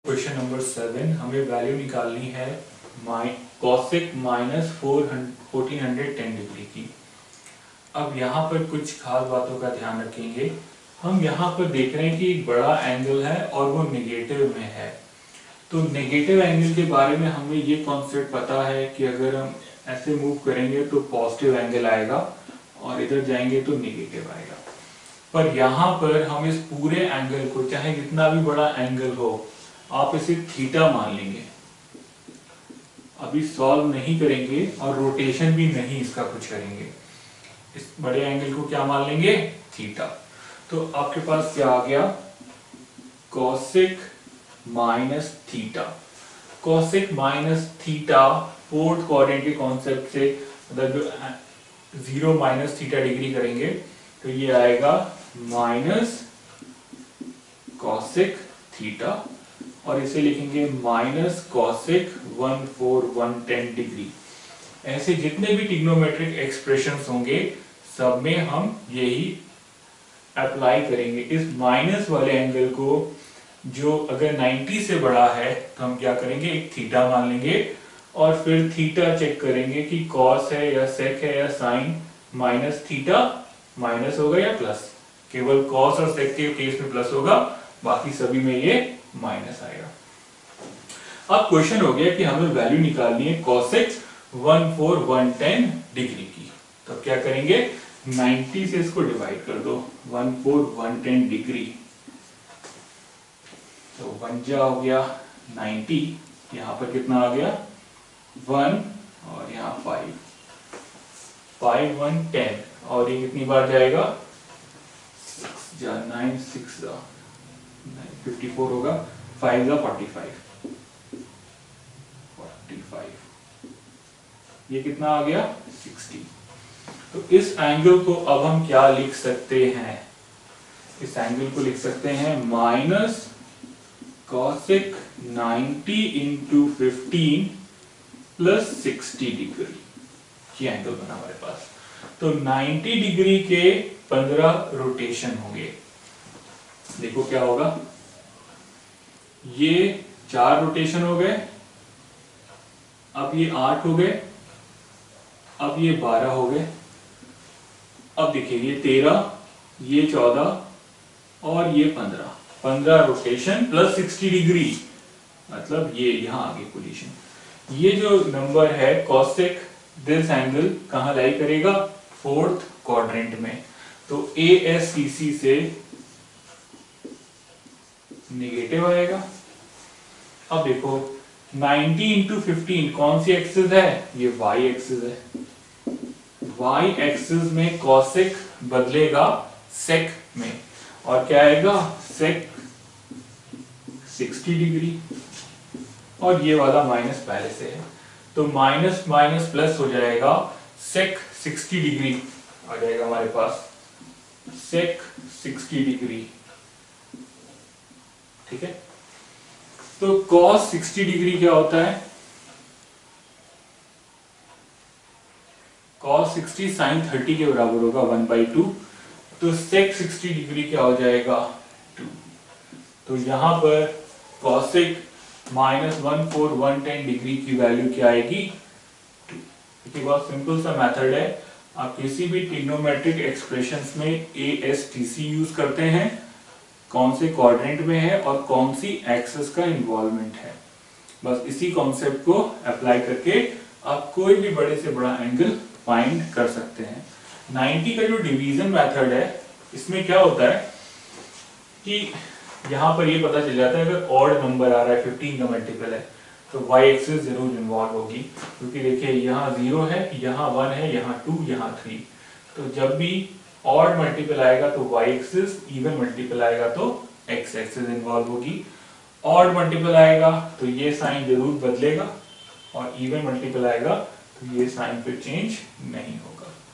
Question number 7 हमें value निकालनी है कॉसेक माइनस 1410 डिग्री की। अब यहाँ पर कुछ खास बातों का ध्यान रखेंगे। हम यहाँ पर देख रहे हैं कि एक बड़ा एंगल है और वो नेगेटिव में है। तो नेगेटिव एंगल के बारे में हमें ये कॉन्सेप्ट पता है कि अगर हम ऐसे मूव करेंगे तो पॉजिटिव एंगल आएगा और इधर जाएंगे तो नेगेटिव आएगा। पर यहाँ पर हम इस पूरे एंगल को, चाहे जितना भी बड़ा एंगल हो, आप इसे थीटा मान लेंगे। अभी सॉल्व नहीं करेंगे और रोटेशन भी नहीं इसका कुछ करेंगे। इस बड़े एंगल को क्या मान लेंगे? थीटा। तो आपके पास क्या आ गया? Cosec minus theta. Cosec minus theta fourth quadrant के कॉन्सेप्ट से, मतलब 0 माइनस थीटा डिग्री करेंगे तो ये आएगा माइनस कॉसेक थीटा, और इसे लिखेंगे माइनस कॉसेक 1410 डिग्री। ऐसे जितने भी ट्रिग्नोमेट्रिक एक्सप्रेशंस होंगे सब में हम यही अप्लाई करेंगे। इस माइनस वाले एंगल को, जो अगर 90 से बड़ा है तो हम क्या करेंगे? एक थीटा मान लेंगे और फिर थीटा चेक करेंगे कि कॉस है या सेक है या साइन। माइनस थीटा माइनस होगा या प्लस? केवल कॉस और सेक के केस में प्लस होगा, बाकी सभी में ये माइनस आएगा। अब क्वेश्चन हो गया कि हमें वैल्यू निकालनी है कॉसेक 1410 डिग्री की। तो क्या करेंगे? 90 से इसको डिवाइड कर दो। 1410 डिग्री तो 1 हो गया 90। यहां पर कितना आ गया? 1 और यहाँ 5 5 1 10, और ये कितनी बार जाएगा? 6 जा 9 6 जा 54 होगा। 5 जा 45 ये कितना आ गया? 60। तो इस एंगल को अब हम क्या लिख सकते हैं? इस एंगल को लिख सकते हैं minus cosec 90 into 15 plus 60 degree. ये एंगल बना हमारे पास। तो 90 डिग्री के 15 रोटेशन होंगे। देखो क्या होगा? ये 4 रोटेशन हो गए, अब ये 8 हो गए, अब ये 12 हो गए, अब देखिए ये 13, ये 14 और ये 15 रोटेशन प्लस 60 डिग्री, मतलब ये यहां आ गई पोजीशन। ये जो नंबर है कॉसेक दिस एंगल कहां लाई करेगा? फोर्थ क्वाड्रेंट में। तो ASCC से नेगेटिव आएगा। अब देखो 90 इंटू 15 कौन सी एक्सिस है? ये y एक्सिस है। y एक्सिस में कॉसेक बदलेगा सेक में, और क्या आएगा? सेक 60 डिग्री, और ये वाला माइनस पहले से है तो माइनस माइनस प्लस हो जाएगा। सेक 60 डिग्री आ जाएगा हमारे पास। सेक 60 डिग्री, ठीक है। तो कॉस 60 डिग्री क्या होता है? कॉस 60 साइन 30 के बराबर होगा 1/2। तो सेक 60 डिग्री क्या हो जाएगा? 2। तो यहां पर कॉसेक माइनस 1410 डिग्री की वैल्यू क्या आएगी? 2। देखिए बहुत सिंपल सा मेथड है। आप किसी भी ट्रिग्नोमेट्रिक एक्सप्रेशंस में ASTC यूज करते हैं, कौन से क्वाड्रेंट में है और कौन सी एक्सिस का इन्वॉल्वमेंट है। बस इसी कॉन्सेप्ट को अप्लाई करके आप कोई भी बड़े से बड़ा एंगल फाइंड कर सकते हैं। 90 का जो डिवीजन मेथड है, इसमें क्या होता है कि यहां पर ये पता चल जाता है अगर ऑड नंबर आ रहा है, 15 का मल्टीपल है, तो y एक्सिस जरूर इन्वॉल्व होगी। क्योंकि देखिए यहाँ 0 है, यहाँ 1 है, यहाँ 2, यहाँ 3। तो जब भी ऑड मल्टीपल आएगा तो y एक्सिस, इवन मल्टीपल आएगा तो x एक्सिस इन्वॉल्व होगी। ऑड मल्टीपल आएगा तो ये साइन जरूर बदलेगा, और इवन मल्टीपल आएगा तो ये साइन फिर चेंज नहीं होगा।